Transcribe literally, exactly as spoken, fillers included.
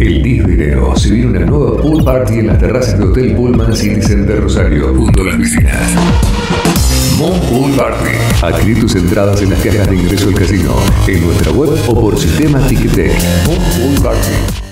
El diez de enero se viene una nueva pool party en las terrazas de Hotel Pullman City Center Rosario, junto a las piscinas. Moon Pool Party. Adquirí tus entradas en las cajas de ingreso al casino, en nuestra web o por sistema Ticketek. Moon Pool Party.